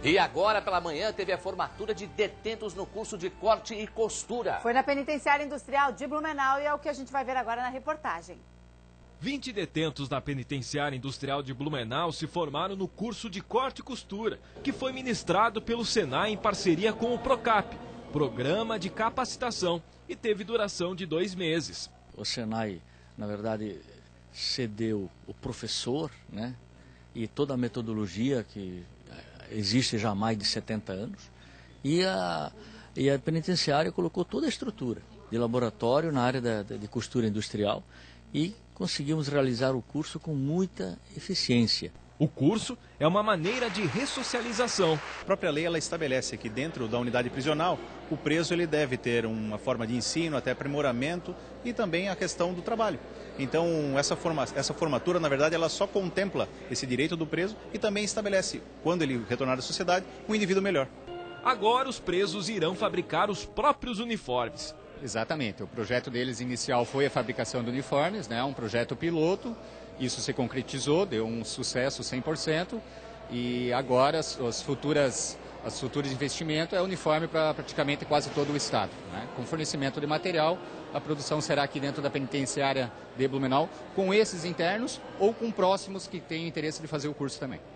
E agora, pela manhã, teve a formatura de detentos no curso de corte e costura. Foi na Penitenciária Industrial de Blumenau e é o que a gente vai ver agora na reportagem. 20 detentos da Penitenciária Industrial de Blumenau se formaram no curso de corte e costura, que foi ministrado pelo Senai em parceria com o Procap, Programa de Capacitação, e teve duração de 2 meses. O Senai, na verdade, cedeu o professor, né, e toda a metodologia que existe já há mais de 70 anos, e a penitenciária colocou toda a estrutura de laboratório na área de costura industrial e conseguimos realizar o curso com muita eficiência. O curso é uma maneira de ressocialização. A própria lei ela estabelece que dentro da unidade prisional, o preso ele deve ter uma forma de ensino, até aprimoramento e também a questão do trabalho. Então essa formatura, na verdade, ela só contempla esse direito do preso e também estabelece, quando ele retornar à sociedade, um indivíduo melhor. Agora os presos irão fabricar os próprios uniformes. Exatamente, o projeto deles inicial foi a fabricação de uniformes, né? Um projeto piloto, isso se concretizou, deu um sucesso 100%, e agora as futuras investimentos é uniforme para praticamente quase todo o estado, né? Com fornecimento de material, a produção será aqui dentro da penitenciária de Blumenau, com esses internos ou com próximos que têm interesse de fazer o curso também.